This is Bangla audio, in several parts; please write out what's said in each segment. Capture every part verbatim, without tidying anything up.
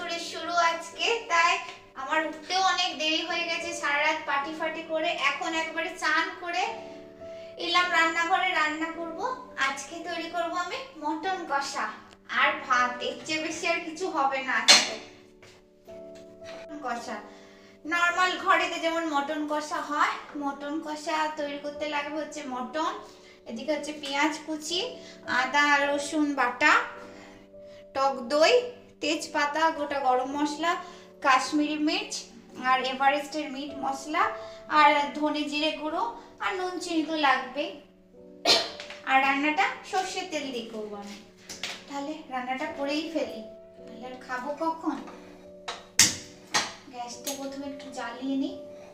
ট্যুরের শুরু আজকে, তাই আমার উঠতেও অনেক দেরি হয়ে গেছে। সারা রাত পার্টি ফাটি করে এখন একবারে চান করে এলাম রান্নাঘরে। রান্না করব আজকে, তৈরি করব আমি মটন কষা আর ভাত। এর চেয়ে বেশি আর কিছু হবে না আজকে। কষা নর্মাল ঘরেতে যেমন মটন কষা হয়, মটন কষা তৈরি করতে লাগবে হচ্ছে মটন, এদিকে হচ্ছে পেঁয়াজ কুচি, আদা রসুন বাটা, টক দই, তেজপাতা, গোটা গরম মশলা, কাশ্মীরি মির্চ আর এভারেস্টের মিট মশলা আর ধনে জিরে গুঁড়ো আর নুন চিনি তো লাগবে। আর রান্নাটা সর্ষের তেল দিয়ে করবো আমি। তাহলে রান্নাটা করেই ফেলি, তাহলে আর খাবো কখন। গ্যাসটা প্রথমে একটু জ্বালিয়ে নিই।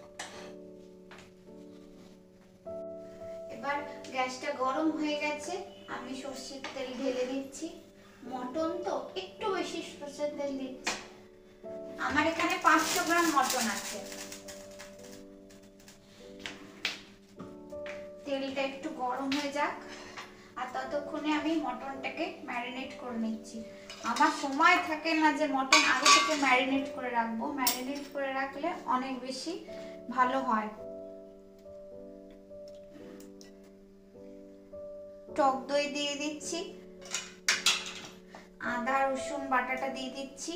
এবার গ্যাসটা গরম হয়ে গেছে, আমি সর্ষের তেল ঢেলে দিচ্ছি। মটন তো একটু বেশি সর্ষের তেল দিচ্ছি। আমার এখানে পাঁচশো গ্রাম মটন আছে। তেলটা একটু গরম হয়ে যাক, আর ততক্ষণে আমি মটনটাকে ম্যারিনেট করে নিচ্ছি। আমার সময় থাকে না যে মটন আগে থেকে ম্যারিনেট করে রাখবো। ম্যারিনেট করে রাখলে অনেক বেশি ভালো হয়। টক দই দিয়ে দিচ্ছি, আদা রসুন বাটাটা দিয়ে দিচ্ছি,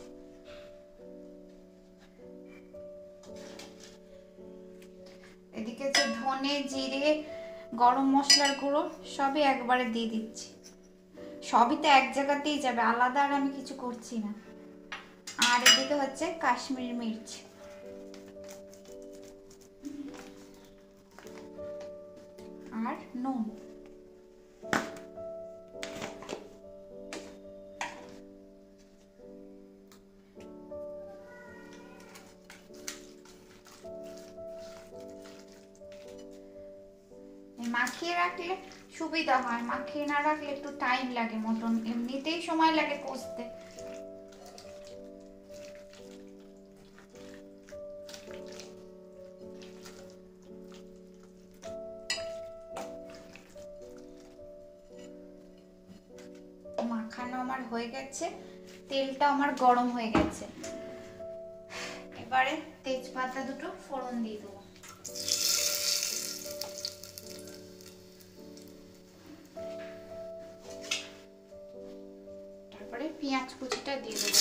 এদিকে যে ধনে জিরে গরম মশলার গুঁড়ো সবই একবারে দিয়ে দিচ্ছি। সবই তো এক জায়গাতেই যাবে, আলাদা আর আমি কিছু করছি না। আর এদিকে হচ্ছে কাশ্মীরি মির্চ, আর নুন। মাখিয়ে রাখলে সুবিধা হয়, মাখিয়ে না রাখলে একটু টাইম লাগে। মটন এমনিতেই সময় লাগে কষতে। মাখানো আমার হয়ে গেছে, তেলটা আমার গরম হয়ে গেছে। এবারে তেজপাতা দুটো ফোড়ন দিয়ে দেবো। তারপরে পেঁয়াজ কুচিটা দিয়ে দেবো।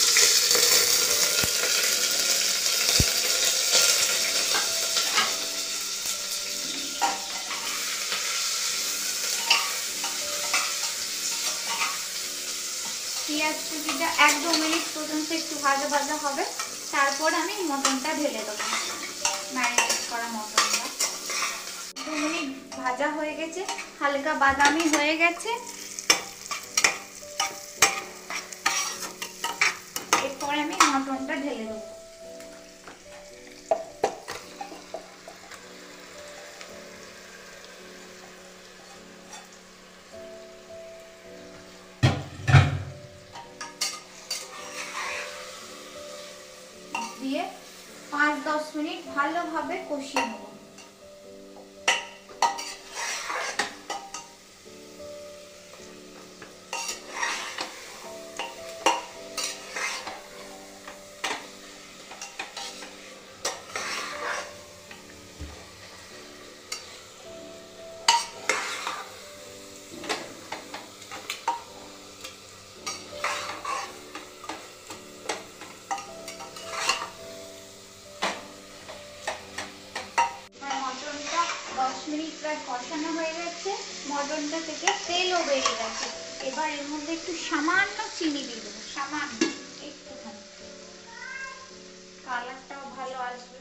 পেঁয়াজ কুচিটা এক দু মিনিট পর্যন্ত একটু ভাজা ভাজা হবে, তারপর আমি মটনটা ঢেলে দেবো, ম্যারিনেট করা মটনটা। দু মিনিট ভাজা হয়ে গেছে, হালকা বাদামি হয়ে গেছে। এরপর আমি মটনটা ঢেলে দেবো। দিয়ে পাঁচ দশ মিনিট ভালোভাবে কষিয়ে নেব। দশ মিনিট প্রায় কষানো হয়ে গেছে, মটনটা থেকে তেলও বেরিয়ে গেছে। এবার এর মধ্যে একটু সামান্য চিনি দিয়ে দেবো, সামান্য একটুখানি, কালারটাও ভালো আসবে।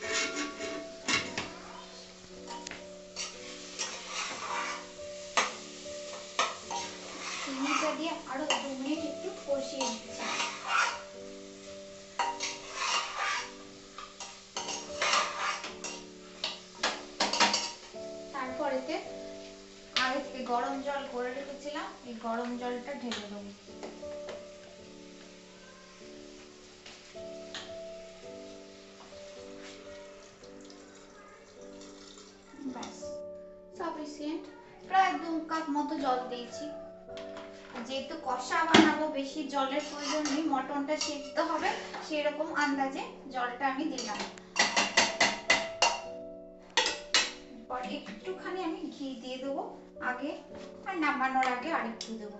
চিনিটা দিয়ে আরো দু মিনিট একটু কষিয়ে নিচ্ছি। তারপরেতে আগে থেকে গরম জল করে রেখেছিলাম, এই গরম জলটা ঢেলে দেবো। ব্যাস সাফিসিয়েন্ট, প্রায় দু কাপ মতো জল দিয়েছি। যেহেতু কষা বানাবো বেশি জলের প্রয়োজন নেই, মটনটা সিদ্ধ হবে সেরকম আন্দাজে জলটা আমি দিলাম। এরপর একটুখানি আমি ঘি দিয়ে দেবো আগে, আর নামানোর আগে আরেকটু দেবো।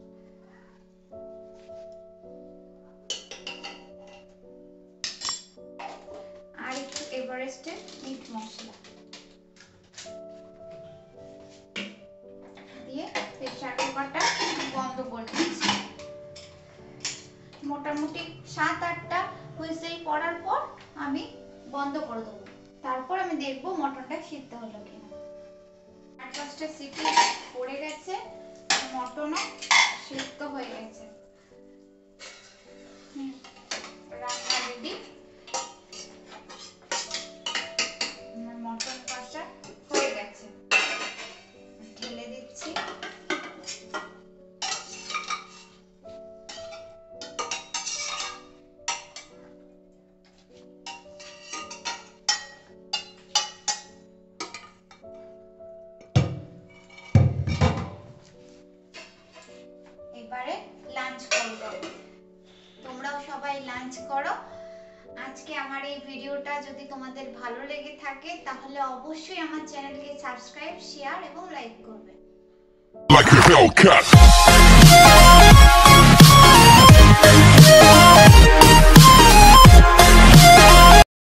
আর একটু এভারেস্টের মিট মশলা দিয়ে প্রেসার কুকারটা বন্ধ করে দিচ্ছি। মোটামুটি সাত আটটা হুইসেল পড়ার পর আমি বন্ধ করে দেবো। তারপর আমি দেখবো মটনটা সিদ্ধ হলো কিনা। আর পাঁচটা সিটি পড়ে গেছে, মটনও সিদ্ধ হয়ে গেছে। রান্না রেডি। মটন কষা হয়ে গেছে, ঢেলে দিচ্ছি। এবারে লাঞ্চ করব। তোমরাও সবাই লাঞ্চ করো। আজকে আমার এই ভিডিওটা যদি তোমাদের ভালো লেগে থাকে তাহলে অবশ্যই আমার চ্যানেলকে সাবস্ক্রাইব, শেয়ার এবং লাইক করবে।